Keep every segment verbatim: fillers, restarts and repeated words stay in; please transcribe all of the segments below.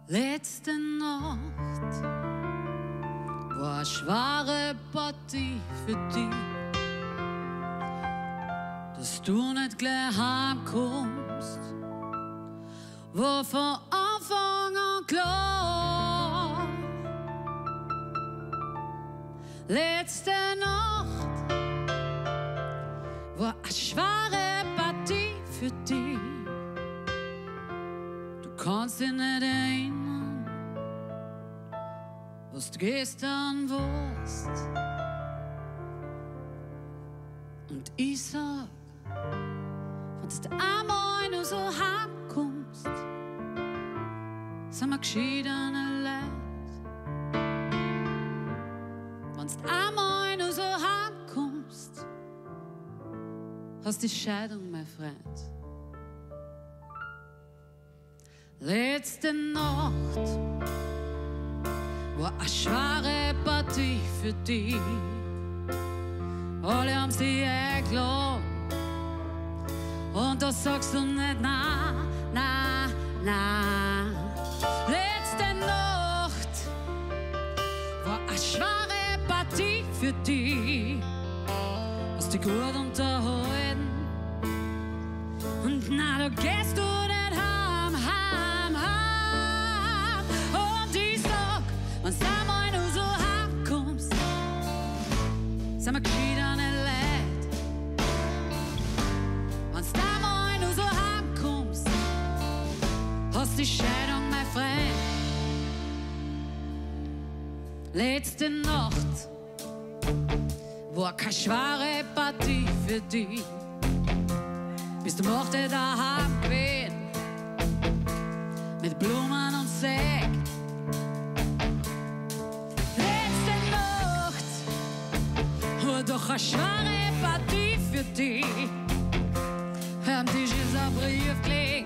Letzte Nacht war eine schwere Partie für dich, dass du nicht gleich heimkommst, war von Anfang an klar. Letzte Nacht war eine schwere Partie für dich. Du kannst dich nicht erinnern, was du gestern warst. Und ich sag, wenn du einmal nur so heimkommst, sind wir geschiedene Leute. Wenn du einmal nur so heimkommst, hast die Scheidung, mein Freund. Letzte Nacht war eine schwere Partie für dich. Alle haben sie eingeladen und da sagst du nicht na, na, na. Letzte Nacht war eine schwere Partie für dich. Hast dich gut unterhalten und na, da gehst du nicht heim, heim, heim. Und ich sag, wenn du einmal nur so heimkommst, sind wir geschiedene Leute. Wenn du einmal nur so heimkommst, hast die Scheidung, mein Freund. Letzte Nacht war keine schwere Partie für dich. Bis du mochte daheim gewesen, mit Blumen und Sekt. Letzte Nacht war doch eine schwere Partie für dich. Am Tisch ist ein Brief gelegen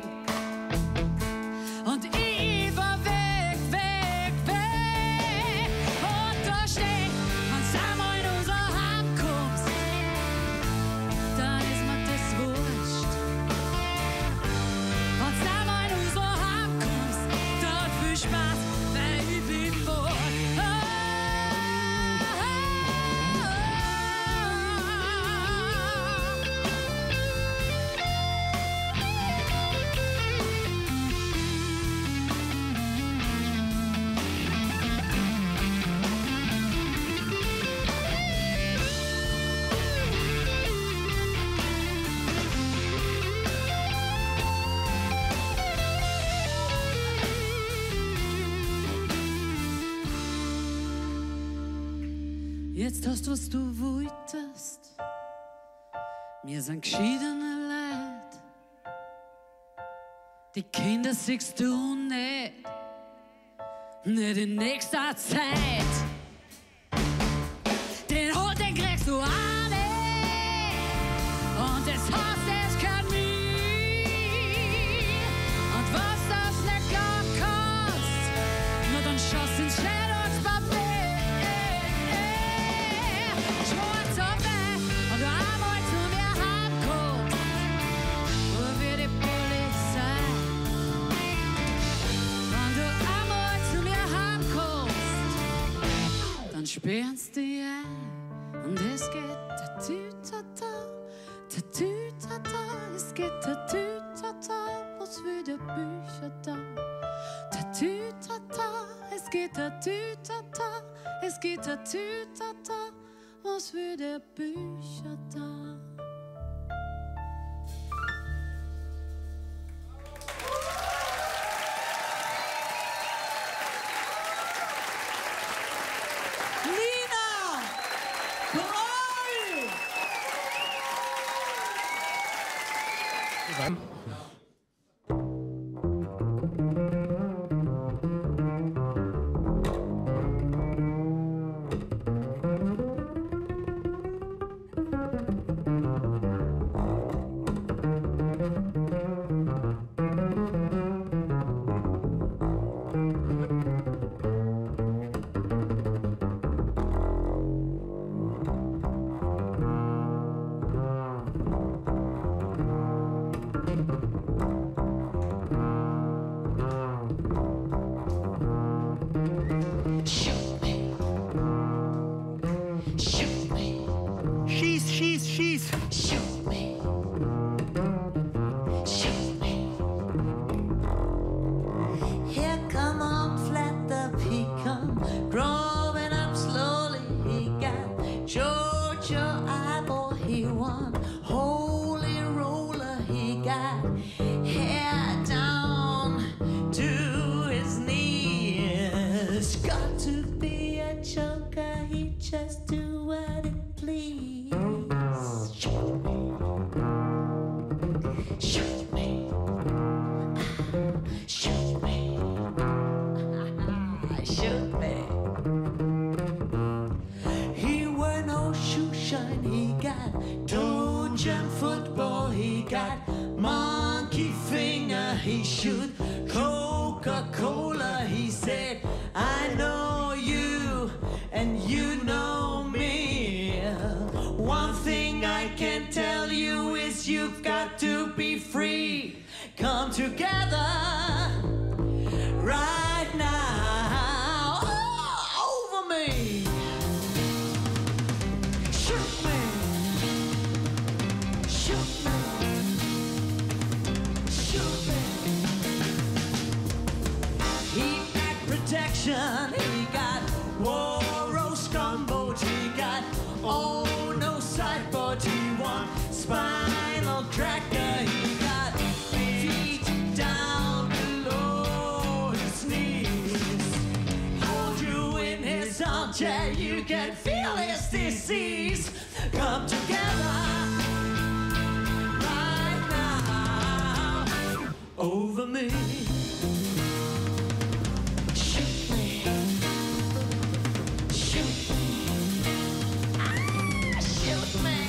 und ich war weg, weg, weg. Und da steht, wenn du einmal nur so heimkommst, dann ist mir das wurscht. Wenn du einmal nur so heimkommst, dann viel Spaß, weil ich bin fort. Jetzt hast du, was du wolltest. Wir sind geschiedene Leute. Die Kinder siehst du nicht, nicht in nächster Zeit. Den Hund, den kriegst du auch nicht. Und das Haus, das gehört mir. Und was das nicht glauben kannst, nur dann schaust ins Scheidungspapier. Sperrst dich ein und es geht tatütata, tatütata, es geht tatütata, was für die Bücher da. Tatütata, es geht tatütata, es geht tatütata, was für die Bücher da. shoot me. He wear no shoe shine, he got toe jam football, he got monkey finger, he shoot Coca-Cola, he said, I know you and you know me. One thing I can tell you is you've got to be free. Come together right now. Oh, over me. Shoot me. Shoot me. Shoot me. He got protection. He got Waro scumboat. He got oh no sideboard. He want spinal cracker. He got feet down below his knees. Hold you in his armchair. You can feel his disease. Come together right now over me. Shoot me. Shoot me. Ah, shoot me.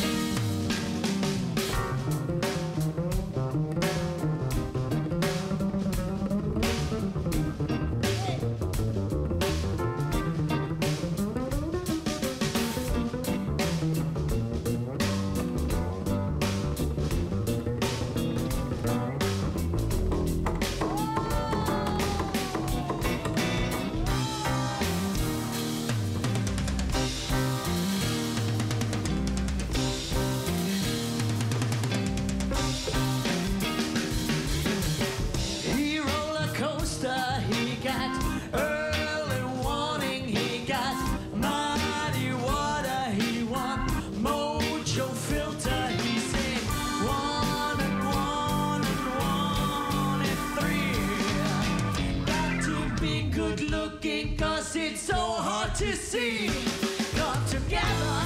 He roller coaster, he got early warning, he got muddy water, he want mojo filter, he said one and one and one and three. Got to be good looking cause it's so hard to see. Come together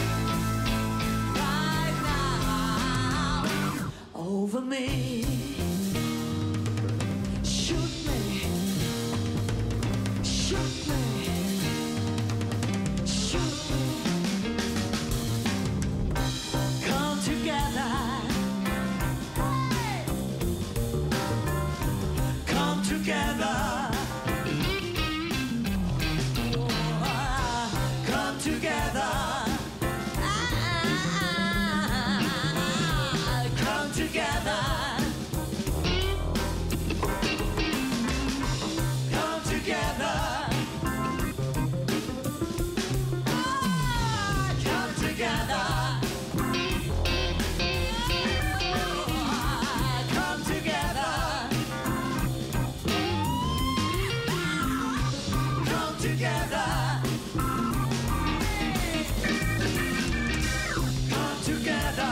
right now over me. Shoot me. Shoot me. Shoot me. Come together. Hey. Come together. Oh, come together. Ah, come together. Come together. Ah, come together. Ah, come together. Come together. Come together.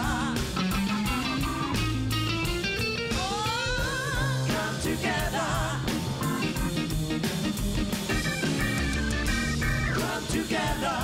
Oh, come together. Come together.